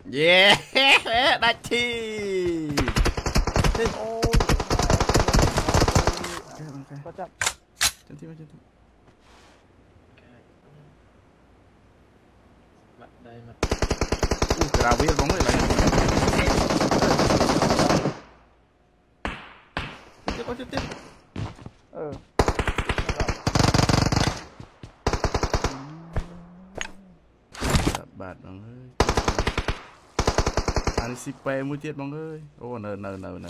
Yeah, đá chi. Ôi. Có chậm. Chân tiếp. Mặt đây mặt. Cái nào biết bóng này lại. Tiếp. Ừ. Bạt bóng ơi. Anh CP mũi tiết bóng ơi. Ô nờ.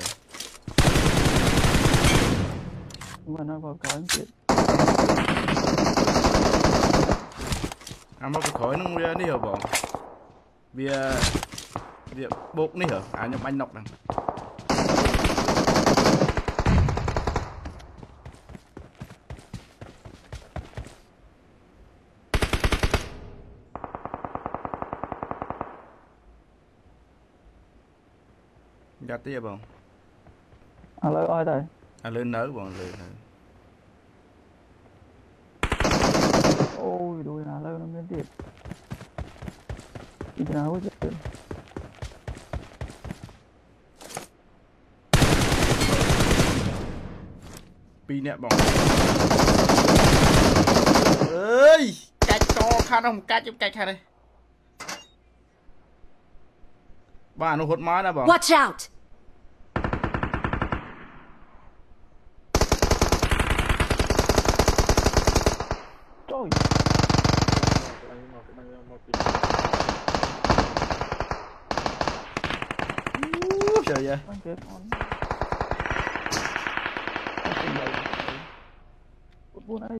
Nhưng mà nó vào cái chuyện. Anh mau cái khói nó mua đi hả bọn. Vì bột đi hả? À nhưng anh nọc đằng. Gạt tiếp bọn. À lời ơi đây. À lên nở bọn lên nở. Ôi đôi là lời nó miễn tiệt. Đi nào hết chứ. Pi nè bọn. Ơi, cách to khăn không cách giúp cách đây. Bà nó hốt má nè bọn. Watch out! Trời. Trời ơi. Anh chết con. Buồn ấy.